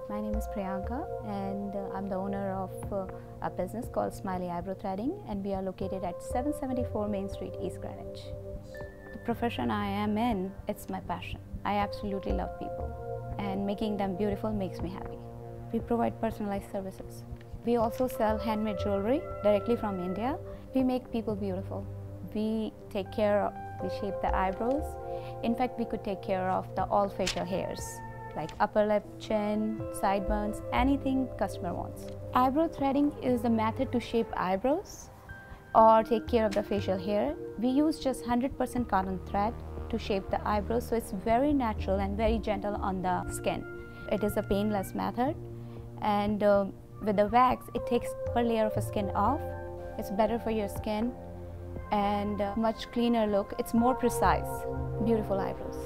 My name is Priyanka and I'm the owner of a business called Smiley Eyebrow Threading, and we are located at 774 Main Street, East Greenwich. The profession I am in, it's my passion. I absolutely love people and making them beautiful makes me happy. We provide personalized services. We also sell handmade jewelry directly from India. We make people beautiful. We shape the eyebrows. In fact, we could take care of all facial hairs, like upper lip, chin, sideburns, anything customer wants. Eyebrow threading is the method to shape eyebrows or take care of the facial hair. We use just 100% cotton thread to shape the eyebrows, so it's very natural and very gentle on the skin. It is a painless method, and with the wax, it takes per layer of skin off. It's better for your skin and much cleaner look. It's more precise. Beautiful eyebrows.